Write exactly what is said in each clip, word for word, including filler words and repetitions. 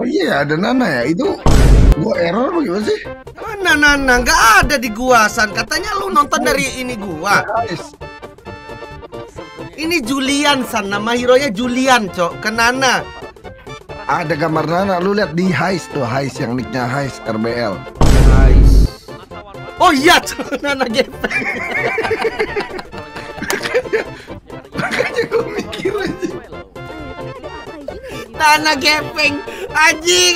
Oh iya, ada Nana ya? Itu gua error bagaimana sih? Mana Nana? Nggak ada di gua, San. Katanya lu nonton dari ini gua. Ini Julian, San. Nama hero-nya Julian, Cok. Ke Nana. Ada gambar Nana, lu lihat di Heist tuh, Heist yang nicknya Heist R B L. Nice. Oh iya, Cok. Nana gepeng. Makanya gua mikir aja. Nana gepeng, anjing.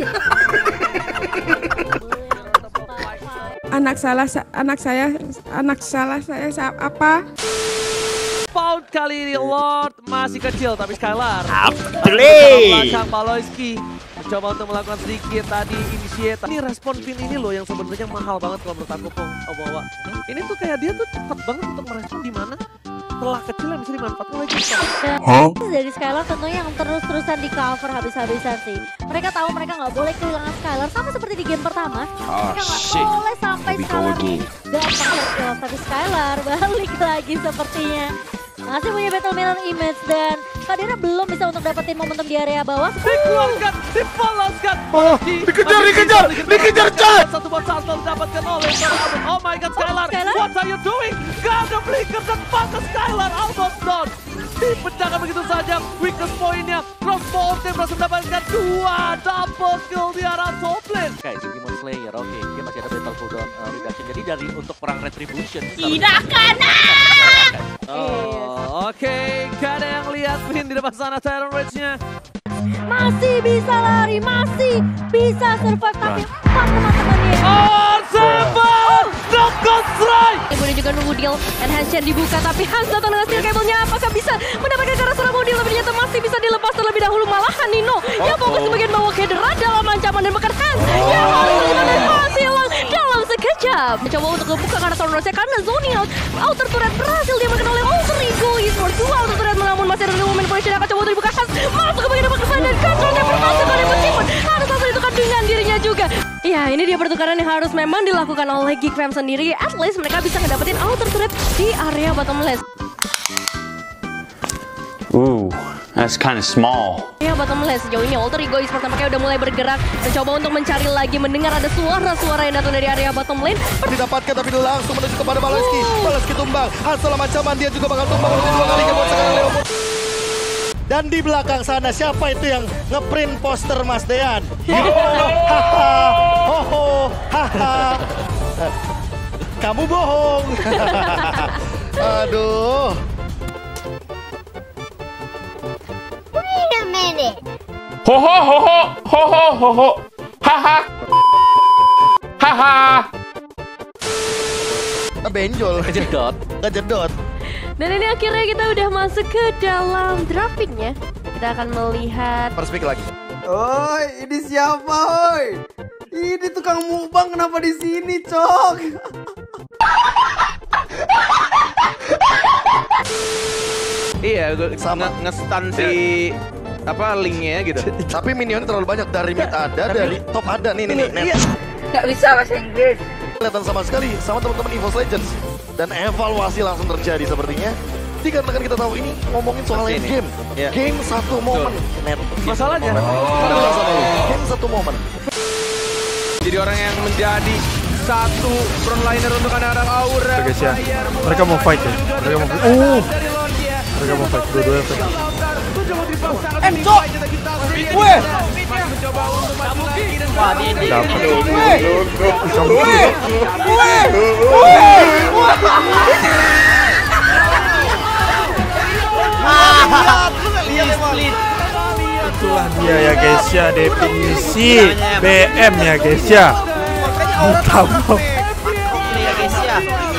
Anak salah, anak saya, anak salah saya apa? Pound kali ini Lord masih kecil tapi Skylar Play belakang Baloyski mencoba untuk melakukan sedikit tadi initiate. Ini respon pin ini loh yang sebenarnya mahal banget kalau menurut aku Pong. Oh, bahwa ini tuh kayak dia tuh cepat banget untuk merespon di mana telah kecil yang bisa dimanfaatkan oleh kita. huh? Dari Skylar tentunya yang terus-terusan di cover habis-habisan sih. Mereka tahu mereka nggak boleh kehilangan Skylar sama seperti di game pertama. Oh, mereka nggak shit. boleh sampai Skylar nih dapat kill, tapi Skylar balik lagi sepertinya. Masih punya battle mirror image dan Kadena belum bisa untuk dapetin momentum di area bawah. Dikeluarkan, dipoloskan. Oh, dikejar, dikejar, dikejar, Chat. Satu buat satu dapatkan oleh Skylar. Oh my god, Skylar, Skylar? what are you doing? Gak ada blinker dan pantas Skylar, almost done. Dipecahkan begitu saja, weakness point-nya. Crossbow tim berhasil mendapatkan dua double kill di arah top lane. Oke, di Demon Slayer, oke, dia masih ada battle cooldown uh, reduction. Jadi dari untuk perang retribution. Tidak kena! Oh, oke, okay. Gak ada yang lihat pin di depan sana Tyrant Rage-nya. Masih bisa lari, masih bisa survive, tapi empat teman-temannya. Oh, Seven! Double strike! Kemudian juga nunggu deal dan handshake dibuka, tapi Hans datang dengan steel cable-nya. Apakah bisa mendapatkan cara seorang model, tapi ternyata masih bisa dilepas terlebih dahulu. Malahan Nino yang fokus ke bagian bawah Kedera dalam ancaman dan bahkan Hans yang harus dan masih hilang dalam sekejap. Mencoba untuk membuka karena Storm Rose karena zoning out. Outer turret berhasil diamankan oleh Alter Ego Esports. Dua outer turret namun masih ada woman position yang akan coba untuk dibuka. Hans masuk ke bagian depan dan controlnya berhasil dari meskipun harus langsung ditukar dengan dirinya juga. Ya, ini dia pertukaran yang harus memang dilakukan oleh Geek Fam sendiri. At least mereka bisa ngedapetin outer turret di area bottomless. Ooh, that's kind of small. Ya, bottomless sejauh ini Alter Ego Esports tampaknya udah mulai bergerak mencoba untuk mencari lagi, mendengar ada suara-suara yang datang dari area bottom lane. Didapatkan tapi langsung menuju kepada Baloyski. Baloyski tumbang. Hasil ancaman dia juga bakal tumbang lebih dua kali buat sekarang Leopold. Dan di belakang sana siapa itu yang ngeprint poster Mas Dean? Hoho, haha. Kamu bohong. Aduh. Wait a minute. Ho ho ho ho ho ho ho ho. Haha. Haha. Benjol. Kejedot. Kejedot. Dan ini akhirnya kita udah masuk ke dalam draftnya. Kita akan melihat Perspik lagi. Oi, ini siapa, oi? Ini tukang mukbang kenapa di sini, Cok? Iya, gue Sama. nge- nge-stun si apa linknya gitu. Tapi minionnya terlalu banyak. Dari mid ada, dari top ada. Nih, nih, nih. Net. Gak bisa bahasa Inggris. Kelihatan sama sekali sama teman-teman EVOS Legends. Dan evaluasi langsung terjadi sepertinya. Dikarenakan kita tahu ini ngomongin soal Pasti late ini. game. Iya. Game satu momen. Net. Masalahnya, Itu masalahnya. Game satu momen. Jadi orang yang menjadi satu frontliner untuk anak-anak Aura. Guys ya, mereka mau fight ya. Mereka mau fight. Oh, mereka mau fight. Dua-duanya fight. Enco! Weh! Wah, ini Dapat. Weh! Kamu Weh! Weh! Itulah dia ya guys ya, definisi B M ya guys ya. Utama. ya guys ya.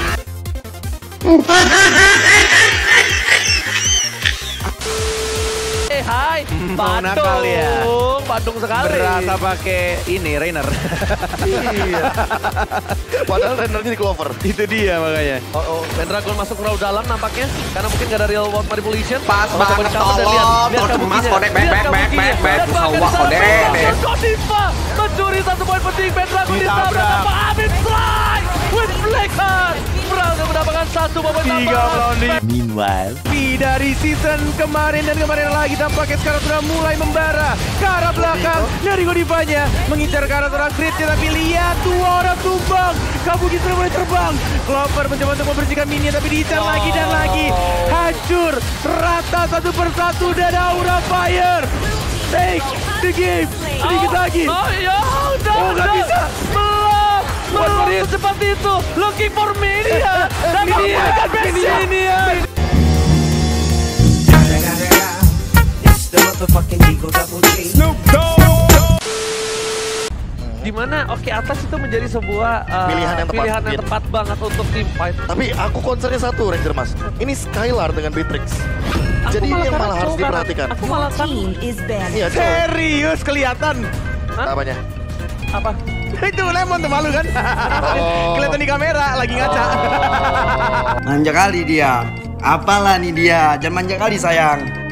eh hai, Mau nakal Badung, ya. Badung sekali. Berasa pakai ini Rainer. Iya. Padahal Rainernya di Clover. Itu dia makanya. Oh, oh. Dan Dragon masuk terlalu dalam nampaknya karena mungkin gak ada real world manipulation. Pas Coba banget, coba counter dan lihat, tolong. lihat Tolong, kabukinya. Mas, kodek, back, Lihat back, back, kabukinya. back, back. Dan bahkan Wah, di sana kodek, Dragon deh. Kodiva mencuri satu poin penting. Pendragon Ditabrak. ditabrak sama Amin Strike with Blackheart. Berhasil mendapatkan satu Boboiboy Tiga melawan lima. Meanwhile, P dari season kemarin dan kemarin lagi tampaknya sekarang sudah mulai membara ke arah belakang dari Godivanya mengincar ke arah seorang Crit-nya, tapi lihat dua orang tumbang. Kabuki sudah mulai terbang. Clover mencoba untuk membersihkan minion tapi diincar lagi dan lagi. Hancur rata satu persatu dan Aura Fire take the game. Sedikit lagi. Oh ya, udah, Oh, nggak udah. bisa. Belum, belum What secepat itu. Looking for Minion. Dan mendapatkan Minion. Dimana oke atas itu menjadi sebuah uh, Pilihan yang tepat, pilihan yang mungkin. tepat banget untuk tim fight. Tapi aku concernnya satu, Ranger Mas. Ini Skylar dengan Beatrix. Aku Jadi ini yang karena malah harus cowok, karena diperhatikan. Aku malah kan Iya, cowok. Serius kelihatan. Hah? Apanya? apa? Itu Lemon tuh malu kan? Kelihatan di kamera lagi ngaca. Manja kali dia. Apalah nih dia, jangan manja kali sayang.